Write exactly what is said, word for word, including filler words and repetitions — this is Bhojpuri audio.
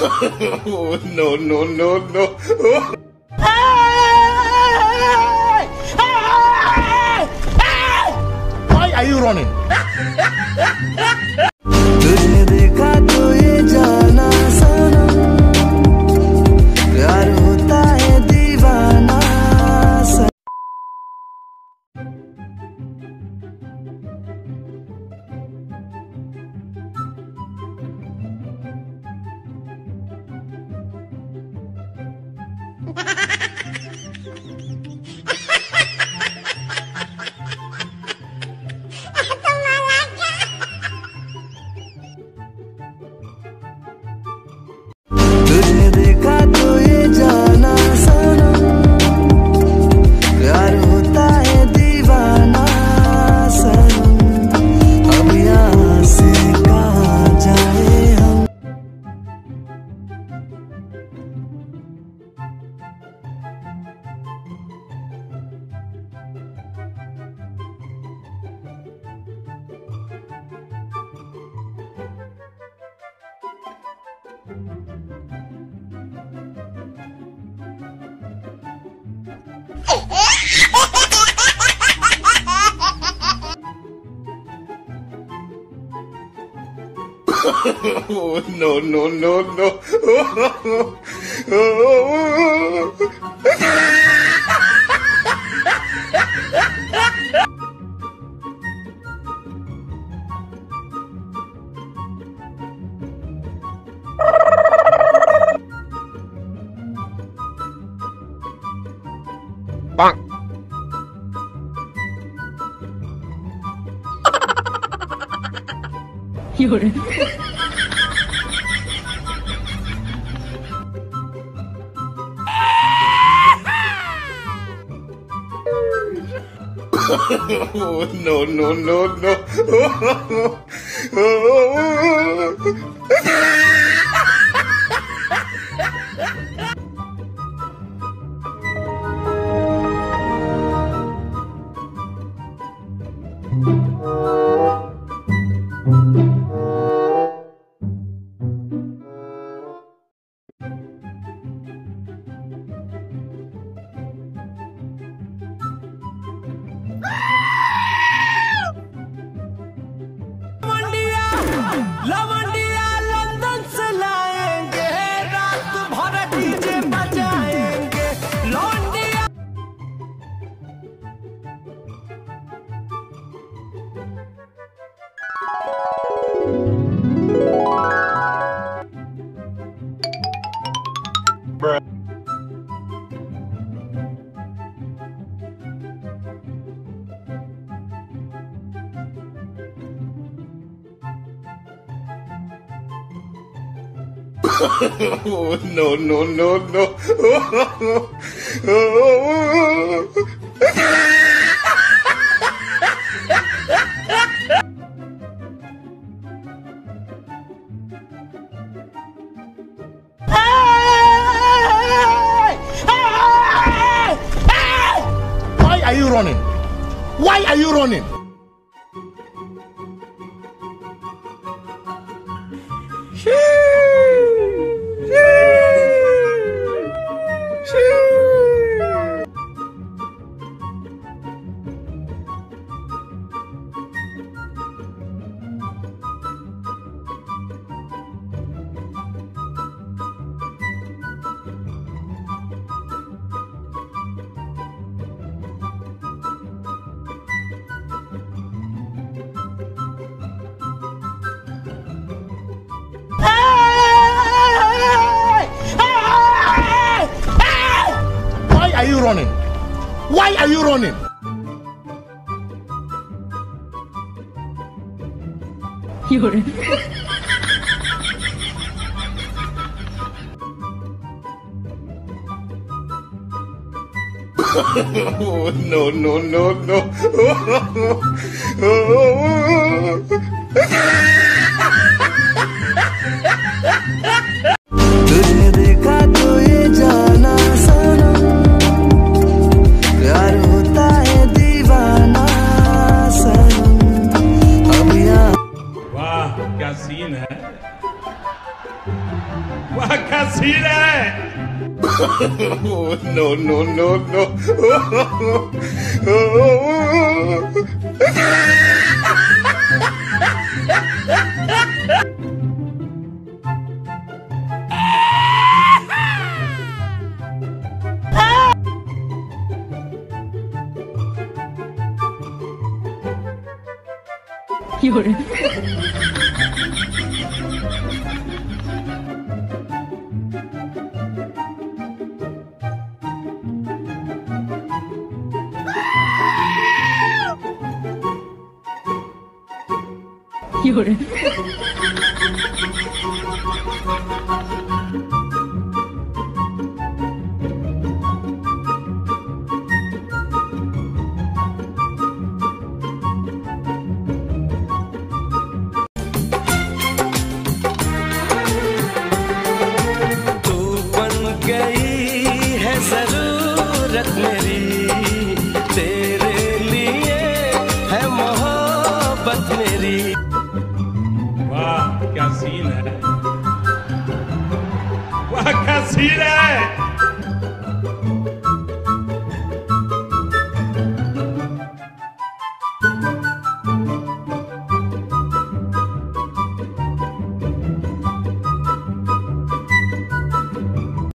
Oh, no, no, no, no. Why are you running? तुझे देखा तो ये जाना सनम, प्यार होता है दीवाना सनम। तुझे देखा तो ये जाना सनम, प्यार होता है दीवाना सनम। अब यहाँ से कहाँ जाए हम। Oh, no, no, no, no. Oh, Bang. You're oh, no, no, no, no. Oh, लवंडिया लंदन से लाएंगे, रात भर डीजे बजाएंगे। लवंडिया oh, no, no, no, no. Oh, Why are you running? Why are you running? Why are you running? Why are you running? You're oh, no, no, no, no. Oh, तुझे देखा तो ये जाना सनम, प्यार होता है दीवाना सनम। अब यहाँ वाह क्या सीन है। वाह क्या सीन है। no, no, no, no. Fiore. Fiore. मेरी तेरे लिए है मोहब्बत मेरी। वाह क्या सीन है, वाह क्या सीन है।